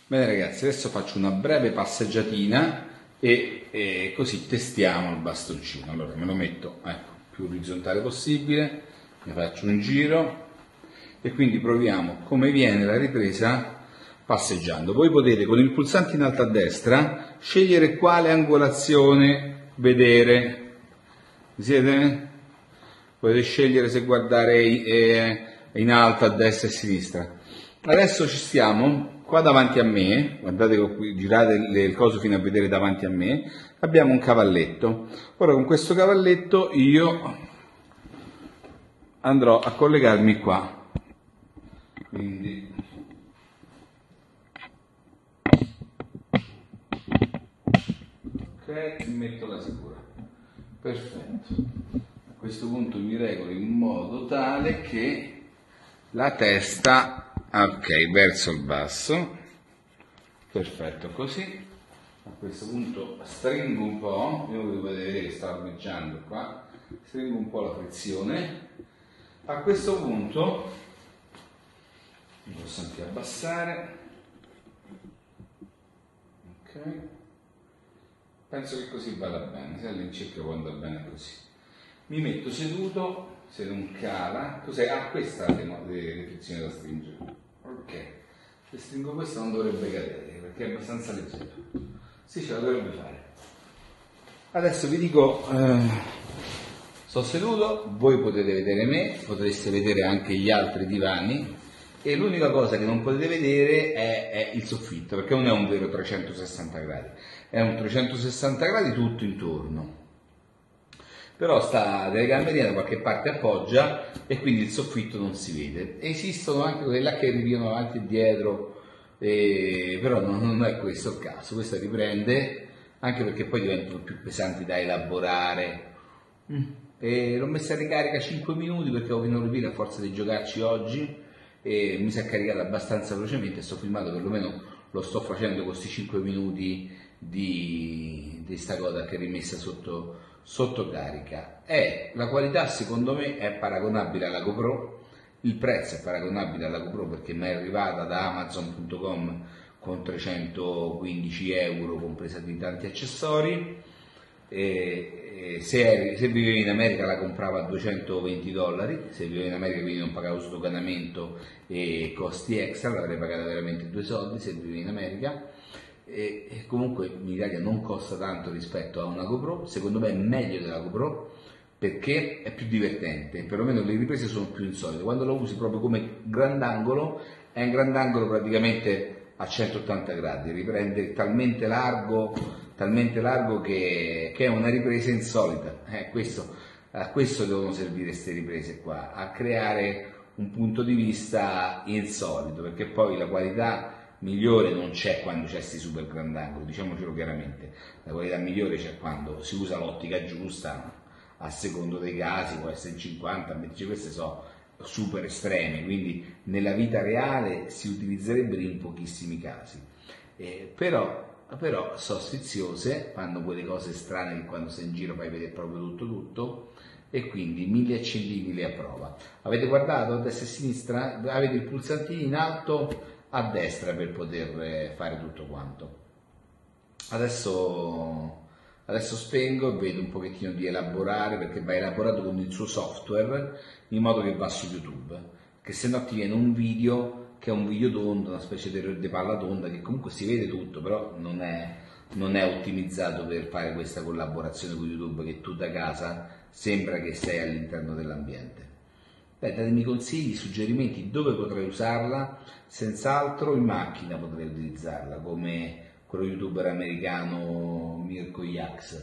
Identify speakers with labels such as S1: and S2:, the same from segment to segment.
S1: Bene ragazzi, adesso faccio una breve passeggiatina e così testiamo il bastoncino. Allora me lo metto più orizzontale possibile, ne faccio un giro e quindi proviamo come viene la ripresa passeggiando. Voi potete con il pulsante in alto a destra scegliere quale angolazione vedere. Siete? Potete scegliere se guardare in alto, a destra e a sinistra. Adesso ci stiamo qua davanti a me, guardate qui, girate il coso fino a vedere davanti a me, abbiamo un cavalletto. Ora con questo cavalletto io andrò a collegarmi qua. Quindi ok, metto la sicura. Perfetto. A questo punto mi regolo in modo tale che la testa verso il basso, perfetto, così. A questo punto stringo un po', io potete vedere che sto armeggiando qua, stringo un po' la frizione. A questo punto mi posso anche abbassare, ok, penso che così vada bene, se all'incirca può andare bene così. Mi metto seduto, se non cala, cos'è? Questa è le frizioni da stringere. Ok, se stringo questa non dovrebbe cadere perché è abbastanza leggero. Sì, ce la dovrebbe fare. Adesso vi dico, sto seduto, voi potete vedere me, potreste vedere anche gli altri divani e l'unica cosa che non potete vedere è il soffitto, perché non è un vero 360 gradi, è un 360 gradi tutto intorno. Però sta telecamera da qualche parte appoggia e quindi il soffitto non si vede. Esistono anche quelle là che ripiano avanti e dietro, però non è questo il caso. Questa riprende, anche perché poi diventano più pesanti da elaborare. L'ho messa a ricarica 5 minuti perché ho finito a forza di giocarci oggi e mi si è caricata abbastanza velocemente. Sto filmato, perlomeno lo sto facendo con questi 5 minuti di sta cosa che è rimessa sotto carica. La qualità secondo me è paragonabile alla GoPro, il prezzo è paragonabile alla GoPro perché mi è arrivata da Amazon.com con 315 euro compresa di tanti accessori. Se vivevi in America la comprava a $220, se vivevi in America quindi non pagavo sdoganamento e costi extra, l'avrei pagata veramente 2 soldi se vivevi in America. E comunque in Italia non costa tanto rispetto a una GoPro, secondo me è meglio della GoPro perché è più divertente, perlomeno le riprese sono più insolite. Quando lo usi proprio come grandangolo, è un grandangolo praticamente a 180 gradi, riprende talmente largo che è una ripresa insolita. A questo devono servire queste riprese qua, a creare un punto di vista insolito, perché poi la qualità migliore non c'è quando c'è questi super grandangoli, diciamocelo chiaramente. La qualità migliore c'è quando si usa l'ottica giusta, a secondo dei casi può essere in 50, invece queste sono super estreme, quindi nella vita reale si utilizzerebbero in pochissimi casi, però sono sfiziose, fanno quelle cose strane che quando sei in giro fai vedere proprio tutto e quindi 1000 accendibili a prova. Avete guardato a destra e a sinistra? Avete il pulsantino in alto a destra per poter fare tutto quanto. Adesso spengo e vedo un pochettino di elaborare, perché va elaborato con il suo software in modo che va su YouTube, che se no ti viene un video che è un video tondo, una specie di palla tonda che comunque si vede tutto, però non è ottimizzato per fare questa collaborazione con YouTube, che tu da casa sembra che sei all'interno dell'ambiente. Datemi consigli, suggerimenti dove potrei usarla. Senz'altro in macchina potrei utilizzarla, come quello youtuber americano Mirko Yax,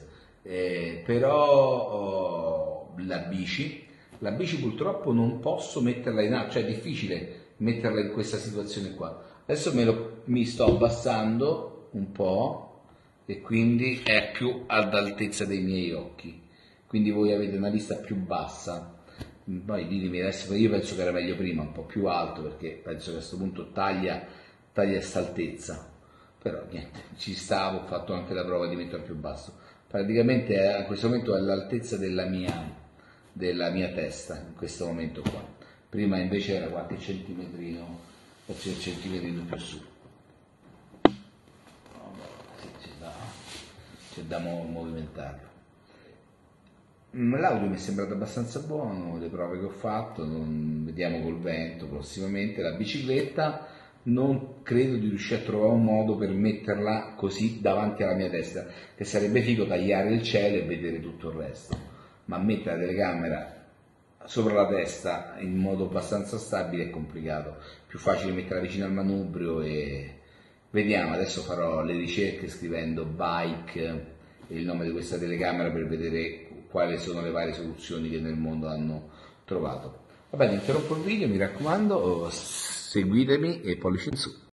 S1: però la bici purtroppo non posso metterla in alto, cioè è difficile metterla in questa situazione qua. Adesso mi sto abbassando un po' e quindi è più ad altezza dei miei occhi, quindi voi avete una vista più bassa. Poi ditemi adesso, io penso che era meglio prima, un po' più alto, perché penso che a questo punto taglia questa altezza, però niente, ci stavo, ho fatto anche la prova di metterlo più basso, praticamente a questo momento è all'altezza della mia testa, in questo momento qua, prima invece era qualche centimetrino più su.
S2: c'è da movimentarlo. L'audio mi è sembrato abbastanza buono, le prove che ho fatto, vediamo col vento prossimamente. La bicicletta non credo di riuscire a trovare un modo per metterla così davanti alla mia testa, che sarebbe figo tagliare il cielo e vedere tutto il resto, ma mettere la telecamera sopra la testa in modo abbastanza stabile è complicato. Più facile metterla vicino al manubrio e vediamo. Adesso farò le ricerche scrivendo bike e il nome di questa telecamera per vedere quali sono le varie soluzioni che nel mondo hanno trovato. Va bene, interrompo il video, mi raccomando, seguitemi e pollice in su.